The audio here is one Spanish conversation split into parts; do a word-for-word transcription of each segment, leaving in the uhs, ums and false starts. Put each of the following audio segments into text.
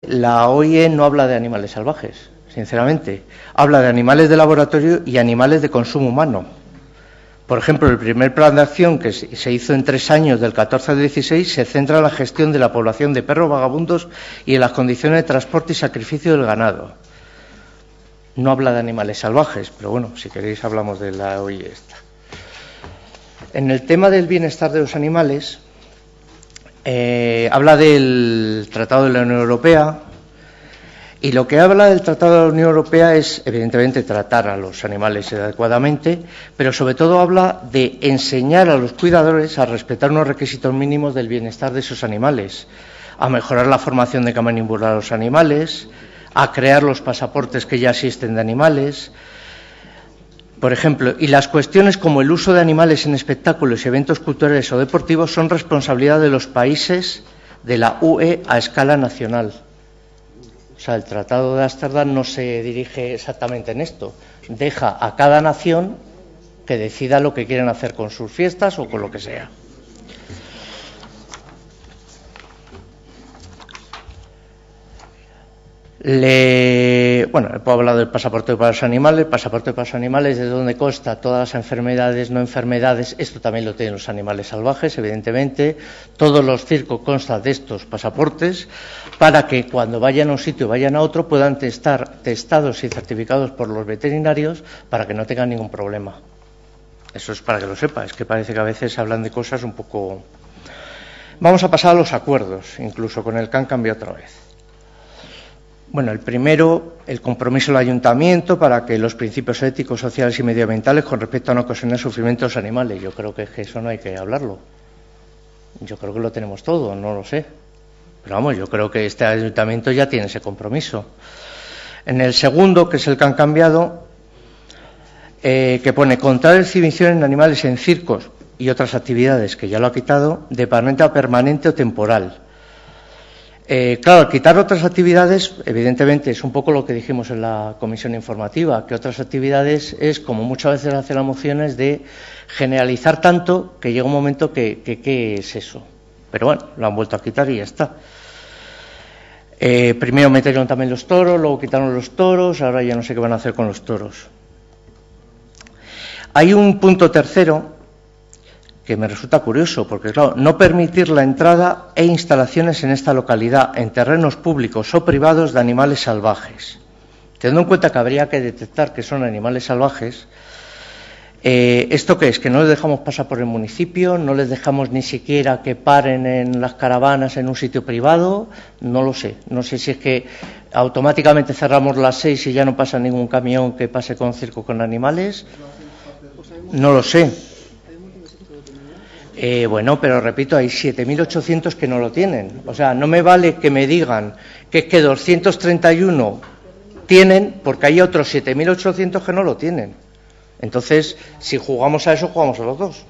La O I E no habla de animales salvajes, sinceramente. Habla de animales de laboratorio y animales de consumo humano. Por ejemplo, el primer plan de acción que se hizo en tres años, del catorce al dieciséis, se centra en la gestión de la población de perros vagabundos y en las condiciones de transporte y sacrificio del ganado. No habla de animales salvajes, pero bueno, si queréis hablamos de la O I E esta. En el tema del bienestar de los animales, eh, habla del Tratado de la Unión Europea, y lo que habla del Tratado de la Unión Europea es, evidentemente, tratar a los animales adecuadamente, pero sobre todo habla de enseñar a los cuidadores a respetar unos requisitos mínimos del bienestar de esos animales, a mejorar la formación de que manipular a los animales, a crear los pasaportes que ya existen de animales, por ejemplo, y las cuestiones como el uso de animales en espectáculos y eventos culturales o deportivos son responsabilidad de los países de la U E a escala nacional. O sea, el Tratado de Ámsterdam no se dirige exactamente en esto. Deja a cada nación que decida lo que quieren hacer con sus fiestas o con lo que sea. Le... Bueno, puedo hablar del pasaporte para los animales. El pasaporte para los animales, de donde consta todas las enfermedades, no enfermedades. Esto también lo tienen los animales salvajes, evidentemente. Todos los circos constan de estos pasaportes para que cuando vayan a un sitio o vayan a otro puedan estar testados y certificados por los veterinarios para que no tengan ningún problema. Eso es para que lo sepa. Es que parece que a veces hablan de cosas un poco... Vamos a pasar a los acuerdos, incluso con el que han cambiado otra vez. Bueno, el primero, el compromiso del ayuntamiento para que los principios éticos, sociales y medioambientales con respecto a no ocasionar sufrimiento a los animales. Yo creo que eso no hay que hablarlo. Yo creo que lo tenemos todo, no lo sé. Pero vamos, yo creo que este ayuntamiento ya tiene ese compromiso. En el segundo, que es el que han cambiado, eh, que pone contra la exhibición en animales en circos y otras actividades, que ya lo ha quitado, de manera permanente o temporal. Eh, claro, al quitar otras actividades, evidentemente es un poco lo que dijimos en la comisión informativa, que otras actividades es, como muchas veces hace la moción, es de generalizar tanto que llega un momento que, que ¿qué es eso? Pero bueno, lo han vuelto a quitar y ya está. Eh, primero metieron también los toros, luego quitaron los toros, ahora ya no sé qué van a hacer con los toros. Hay un punto tercero que me resulta curioso, porque claro, no permitir la entrada e instalaciones en esta localidad en terrenos públicos o privados de animales salvajes. Teniendo en cuenta que habría que detectar que son animales salvajes, eh, ¿esto qué es? ¿Que no les dejamos pasar por el municipio? ¿No les dejamos ni siquiera que paren en las caravanas en un sitio privado? No lo sé. No sé si es que automáticamente cerramos las seis y ya no pasa ningún camión que pase con circo con animales. No lo sé. Eh, bueno, pero repito, hay siete mil ochocientos que no lo tienen. O sea, no me vale que me digan que es que doscientos treinta y uno tienen, porque hay otros siete mil ochocientos que no lo tienen. Entonces, si jugamos a eso, jugamos a los dos.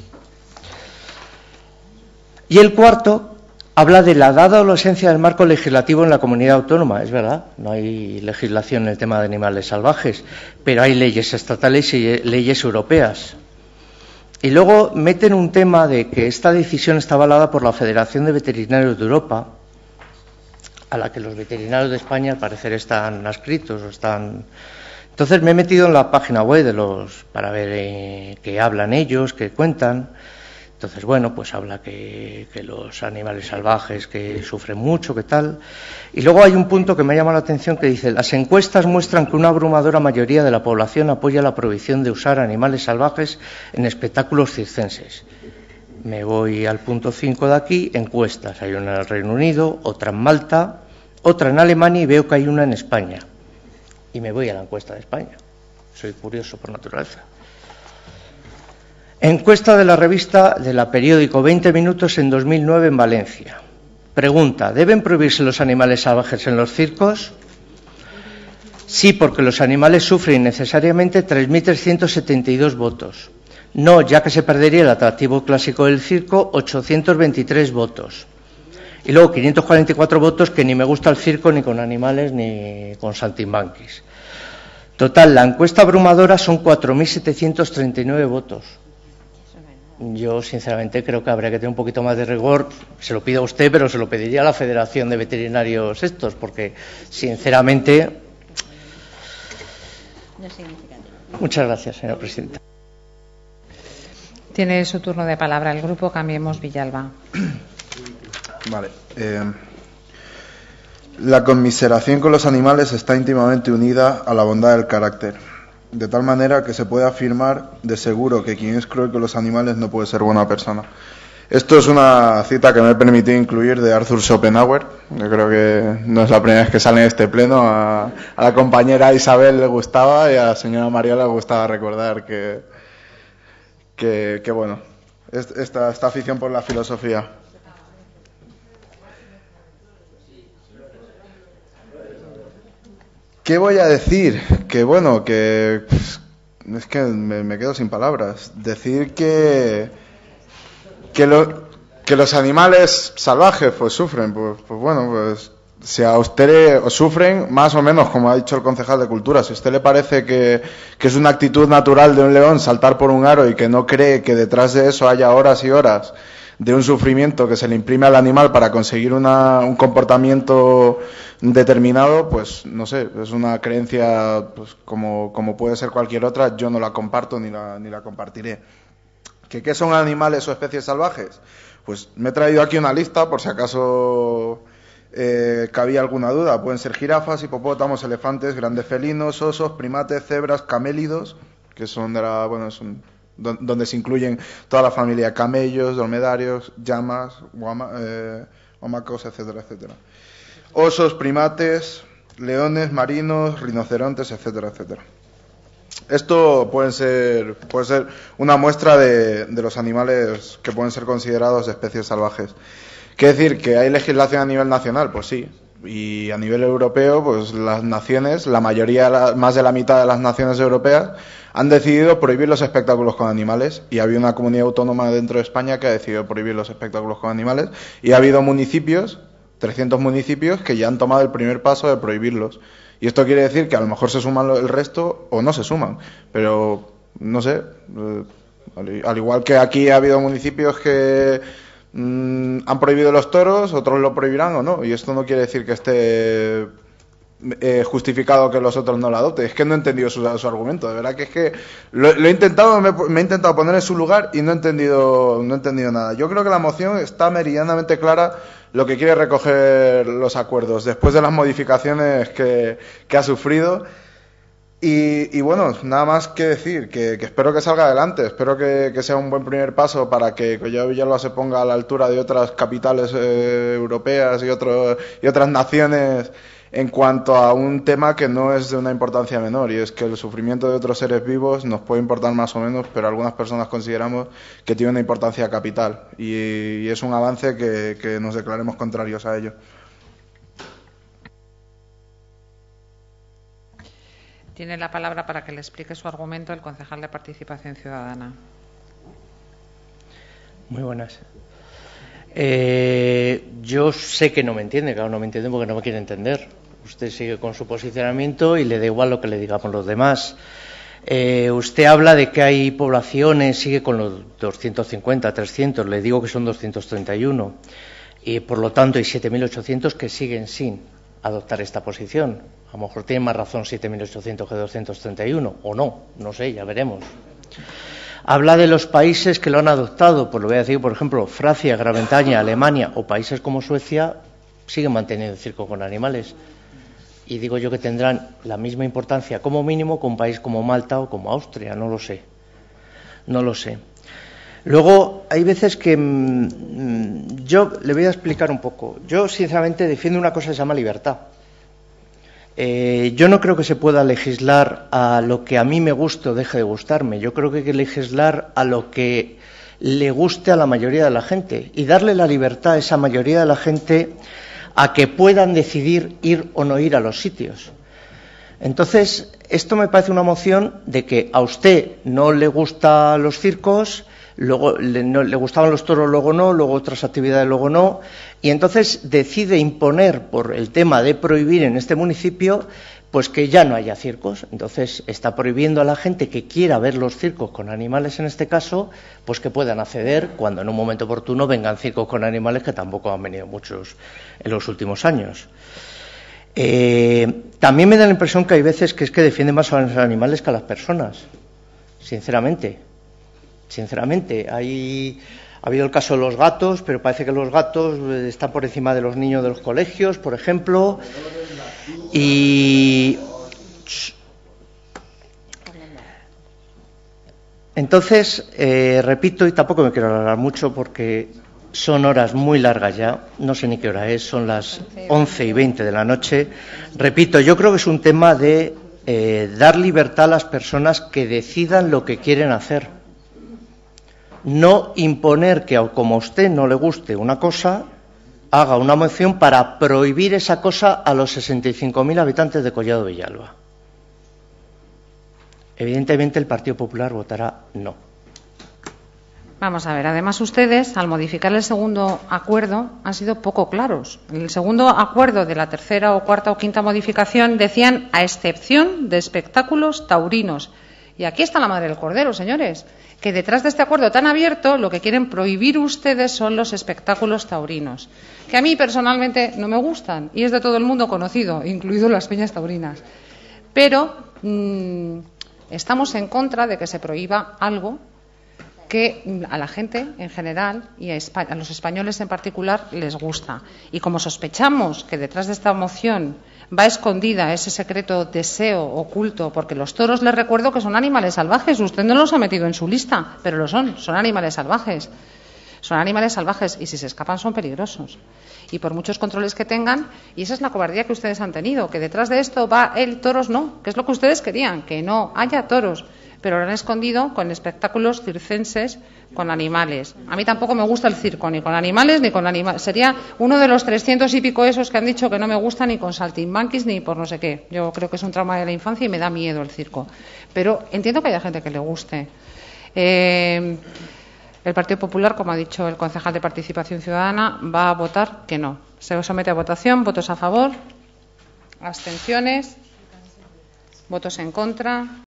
Y el cuarto habla de la dada adolescencia del marco legislativo en la comunidad autónoma. Es verdad, no hay legislación en el tema de animales salvajes, pero hay leyes estatales y leyes europeas. Y luego meten un tema de que esta decisión está avalada por la Federación de Veterinarios de Europa, a la que los veterinarios de España al parecer están adscritos o están. Entonces me he metido en la página web de los para ver eh, qué hablan ellos, qué cuentan. Entonces, bueno, pues habla que, que los animales salvajes que sufren mucho, que tal. Y luego hay un punto que me ha llamado la atención que dice: las encuestas muestran que una abrumadora mayoría de la población apoya la prohibición de usar animales salvajes en espectáculos circenses. Me voy al punto cinco de aquí, encuestas. Hay una en el Reino Unido, otra en Malta, otra en Alemania y veo que hay una en España. Y me voy a la encuesta de España. Soy curioso por naturaleza. Encuesta de la revista de la periódico veinte minutos en dos mil nueve en Valencia. Pregunta: ¿deben prohibirse los animales salvajes en los circos? Sí, porque los animales sufren innecesariamente tres mil trescientos setenta y dos votos. No, ya que se perdería el atractivo clásico del circo, ochocientos veintitrés votos. Y luego quinientos cuarenta y cuatro votos que ni me gusta el circo ni con animales ni con saltimbanquis. Total, la encuesta abrumadora son cuatro mil setecientos treinta y nueve votos. yo sinceramente creo que habría que tener un poquito más de rigor. Se lo pido a usted, pero se lo pediría a la Federación de Veterinarios estos, porque sinceramente... No significativo. Muchas gracias, señora presidenta. Tiene su turno de palabra el grupo Cambiemos Villalba. Vale. Eh, la conmiseración con los animales está íntimamente unida a la bondad del carácter, de tal manera que se puede afirmar de seguro que quien es cruel con los animales no puede ser buena persona. Esto es una cita que me he permitido incluir de Arthur Schopenhauer. Yo creo que no es la primera vez que sale en este pleno. A, a la compañera Isabel le gustaba y a la señora Mariola le gustaba recordar que, que, que bueno, esta, esta afición por la filosofía. ¿Qué voy a decir? Que bueno, que pues, es que me, me quedo sin palabras. Decir que que, lo, que los animales salvajes pues sufren, pues, pues bueno, pues si a usted le, o sufren más o menos, como ha dicho el concejal de Cultura, si a usted le parece que, que es una actitud natural de un león saltar por un aro y que no cree que detrás de eso haya horas y horas de un sufrimiento que se le imprime al animal para conseguir una, un comportamiento determinado, pues no sé, es una creencia pues como, como puede ser cualquier otra. Yo no la comparto ni la, ni la compartiré. ¿Que qué son animales o especies salvajes? Pues me he traído aquí una lista por si acaso eh, cabía alguna duda. Pueden ser jirafas, hipopótamos, elefantes, grandes felinos, osos, primates, cebras, camélidos, que son de la, bueno, son donde se incluyen toda la familia, camellos, dromedarios, llamas, guama, eh, guamacos, etcétera, etcétera. Osos, primates, leones, marinos, rinocerontes, etcétera, etcétera. Esto puede ser, puede ser una muestra de, de los animales que pueden ser considerados especies salvajes. ¿Qué decir? ¿Que hay legislación a nivel nacional? Pues sí. Y a nivel europeo, pues las naciones, la mayoría, más de la mitad de las naciones europeas, han decidido prohibir los espectáculos con animales. Y ha habido una comunidad autónoma dentro de España que ha decidido prohibir los espectáculos con animales. Y ha habido municipios, trescientos municipios, que ya han tomado el primer paso de prohibirlos. Y esto quiere decir que a lo mejor se suman el resto o no se suman. Pero, no sé, eh, al igual que aquí ha habido municipios que mmm, han prohibido los toros, otros lo prohibirán o no. Y esto no quiere decir que esté eh, justificado que los otros no lo adopten. Es que no he entendido su, su argumento. De verdad que es que lo, lo he intentado, me, me he intentado poner en su lugar y no he entendido, no he entendido nada. Yo creo que la moción está meridianamente clara lo que quiere recoger los acuerdos después de las modificaciones que, que ha sufrido. Y, y bueno, nada más que decir, que, que espero que salga adelante, espero que, que sea un buen primer paso para que Collado Villalba se ponga a la altura de otras capitales eh, europeas y, otro, y otras naciones en cuanto a un tema que no es de una importancia menor, y es que el sufrimiento de otros seres vivos nos puede importar más o menos, pero algunas personas consideramos que tiene una importancia capital, y, y es un avance que, que nos declaremos contrarios a ello. Tiene la palabra para que le explique su argumento el concejal de Participación Ciudadana. Muy buenas. Eh, yo sé que no me entiende, claro, no me entiende porque no me quiere entender. Usted sigue con su posicionamiento y le da igual lo que le digamos los demás. Eh, usted habla de que hay poblaciones, sigue con los doscientos cincuenta, trescientos, le digo que son doscientos treinta y uno, y por lo tanto hay siete mil ochocientos que siguen sin adoptar esta posición. A lo mejor tiene más razón siete mil ochocientos que doscientos treinta y uno, o no, no sé, ya veremos. Habla de los países que lo han adoptado, pues lo voy a decir, por ejemplo, Francia, Gran Bretaña, Alemania o países como Suecia siguen manteniendo el circo con animales. Y digo yo que tendrán la misma importancia como mínimo que un país como Malta o como Austria, no lo sé, no lo sé. Luego, hay veces que mmm, yo le voy a explicar un poco. Yo, sinceramente, defiendo una cosa que se llama libertad. Eh, yo no creo que se pueda legislar a lo que a mí me guste o deje de gustarme. Yo creo que hay que legislar a lo que le guste a la mayoría de la gente y darle la libertad a esa mayoría de la gente a que puedan decidir ir o no ir a los sitios. Entonces, esto me parece una moción de que a usted no le gustan los circos, luego le, no, le gustaban los toros, luego no, luego otras actividades, luego no, y entonces decide imponer por el tema de prohibir en este municipio pues que ya no haya circos. Entonces está prohibiendo a la gente que quiera ver los circos con animales, en este caso, pues que puedan acceder cuando en un momento oportuno vengan circos con animales, que tampoco han venido muchos en los últimos años. Eh, también me da la impresión que hay veces que es que defienden más a los animales que a las personas, sinceramente. Sinceramente, hay, ha habido el caso de los gatos, pero parece que los gatos están por encima de los niños de los colegios, por ejemplo. Y entonces, eh, repito, y tampoco me quiero alargar mucho porque son horas muy largas ya, no sé ni qué hora es, son las once y veinte de la noche. Repito, yo creo que es un tema de eh, dar libertad a las personas que decidan lo que quieren hacer. No imponer que, como a usted no le guste una cosa, haga una moción para prohibir esa cosa a los sesenta y cinco mil habitantes de Collado Villalba. Evidentemente el Partido Popular votará no. Vamos a ver, además ustedes, al modificar el segundo acuerdo, han sido poco claros. En el segundo acuerdo de la tercera o cuarta o quinta modificación decían a excepción de espectáculos taurinos. Y aquí está la madre del cordero, señores, que detrás de este acuerdo tan abierto lo que quieren prohibir ustedes son los espectáculos taurinos, que a mí personalmente no me gustan y es de todo el mundo conocido, incluido las peñas taurinas. Pero mmm, estamos en contra de que se prohíba algo que a la gente en general y a, España, a los españoles en particular les gusta. Y como sospechamos que detrás de esta moción va escondida ese secreto deseo oculto, porque los toros, les recuerdo que son animales salvajes, usted no los ha metido en su lista, pero lo son, son animales salvajes. Son animales salvajes y si se escapan son peligrosos. Y por muchos controles que tengan, y esa es la cobardía que ustedes han tenido, que detrás de esto va el toros no, que es lo que ustedes querían, que no haya toros, pero lo han escondido con espectáculos circenses con animales. A mí tampoco me gusta el circo, ni con animales ni con animales. Sería uno de los trescientos y pico esos que han dicho que no me gusta ni con saltimbanquis ni por no sé qué. Yo creo que es un trauma de la infancia y me da miedo el circo. Pero entiendo que haya gente que le guste. Eh, el Partido Popular, como ha dicho el concejal de Participación Ciudadana, va a votar que no. Se somete a votación. ¿Votos a favor? ¿Abstenciones? ¿Votos en contra?